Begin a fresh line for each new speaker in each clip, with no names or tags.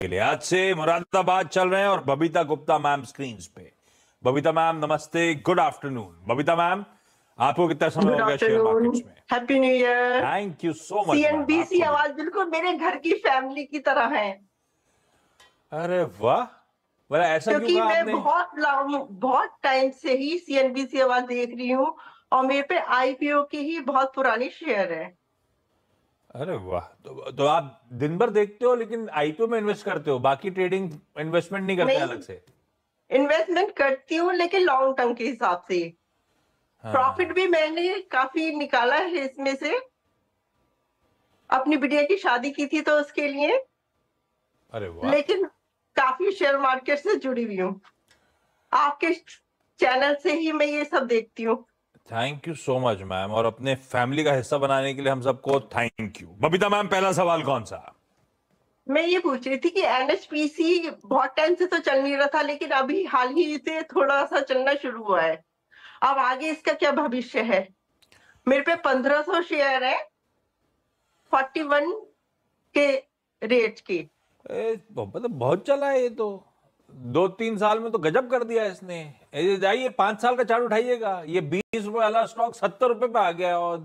के लिए। आज से मुरादाबाद चल रहे हैं और बबीता गुप्ता मैम स्क्रीन पे। बबीता मैम नमस्ते, गुड आफ्टरनून। बबीता मैम, आपको कितना समय
गुड
हो गया शेयर
आफ्टरनून,
मार्केट्स में?
Happy new year.
Thank you so much ma'am,
CNBC
आपको भी।
आवाज बिल्कुल मेरे घर की फैमिली की तरह है।
अरे वाह, बोला ऐसा क्यों
क्योंकि
कहा
मैं
आपने?
बहुत टाइम से ही सीएनबीसी आवाज देख रही हूँ और मेरे पे आईपीओ की ही बहुत पुरानी शेयर है।
अरे वाह, तो आप दिन भर देखते हो लेकिन आईपीओ में इन्वेस्ट करते हो, बाकी ट्रेडिंग इन्वेस्टमेंट नहीं करते
नहीं,
अलग से?
इन्वेस्टमेंट करती हूँ लेकिन लॉन्ग टर्म के हिसाब से। प्रॉफिट
हाँ।
भी मैंने काफी निकाला है इसमें से। अपनी बिटिया की शादी की थी तो उसके लिए,
अरे वाह,
लेकिन काफी शेयर मार्केट से जुड़ी हुई हूँ। आपके चैनल से ही मैं ये सब देखती हूँ।
Thank you so much ma'am, और अपने फैमिली का हिस्सा बनाने के लिए हम सबको थैंक यू। बबीता मैम, पहला सवाल कौन सा?
मैं ये पूछ रही थी कि एनएचपीसी बहुत टाइम से तो चल नहीं रहा था, लेकिन अभी हाल ही से थोड़ा सा चलना शुरू हुआ है। अब आगे इसका क्या भविष्य है? मेरे पे 1500 शेयर है, 41 के रेट की।
मतलब बहुत चला है ये तो। 2-3 साल में तो गजब कर दिया इसने। जाइए 5 साल का चार्ट उठाइएगा, ये 20 रुपए वाला स्टॉक 70 रुपए पे आ गया। और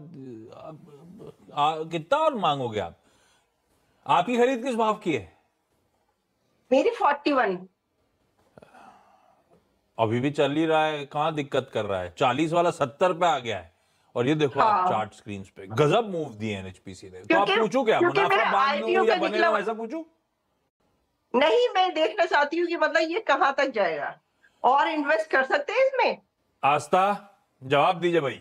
कितना और मांगोगे आप? आपकी खरीद किस भाव की है?
मेरी 41।
अभी भी चल ही रहा है, कहाँ दिक्कत कर रहा है? 40 वाला 70 पे आ गया है। और ये देखो आप
हाँ,
चार्ट स्क्रीन पे, गजब मूव दिए एनएचपीसी ने। तो आप
क्योंकि
पूछू क्या,
क्योंकि
मुनाफा
मेरा
बांध
आईपीओ
लूं या
का
बने
निकला।
रहूं, ऐसा पूछू?
नहीं, मैं देखना चाहती हूँ कि मतलब ये कहाँ तक जाएगा और इन्वेस्ट कर सकते हैं इसमें।
आस्था, जवाब दीजिए भाई।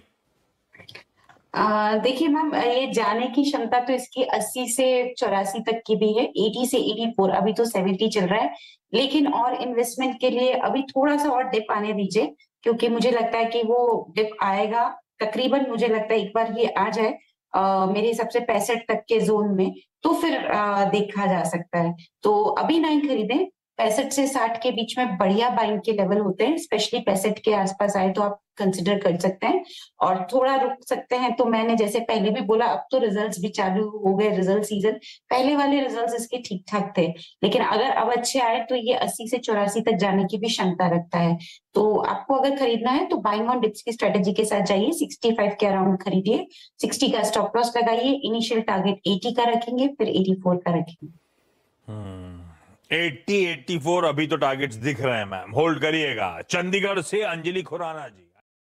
देखिए मैम, ये जाने की क्षमता तो इसकी 80 से 84 तक की भी है। 80 से 84, अभी तो 70 चल रहा है। लेकिन और इन्वेस्टमेंट के लिए अभी थोड़ा सा और डिप आने दीजिए, क्योंकि मुझे लगता है कि वो डिप आएगा। तकरीबन मुझे लगता है एक बार ये आ जाए मेरे हिसाब से 65 तक के जोन में, तो फिर देखा जा सकता है। तो अभी नहीं खरीदें। 65 से 60 के बीच में बढ़िया बाइंग के लेवल होते हैं, स्पेशली 65 के आसपास आए तो आप कंसिडर कर सकते हैं। और थोड़ा रुक सकते हैं तो मैंने जैसे पहले भी बोला, अब तो रिजल्ट्स भी चालू हो गए, रिजल्ट सीजन। पहले वाले रिजल्ट्स इसके ठीक ठाक थे, लेकिन अगर अब अच्छे आए तो ये 80 से 84 तक जाने की भी क्षमता रखता है। तो आपको अगर खरीदना है तो बाइंग ऑन डिप्स की स्ट्रेटेजी के साथ जाइए, 65 के अराउंड खरीदिए, 60 का स्टॉप लॉस लगाइए, इनिशियल टारगेट 80 का रखेंगे, फिर 84 का रखेंगे।
80-84 अभी तो टारगेट्स दिख रहे हैं मैम, होल्ड करिएगा। चंडीगढ़ से अंजलि खुराना जी।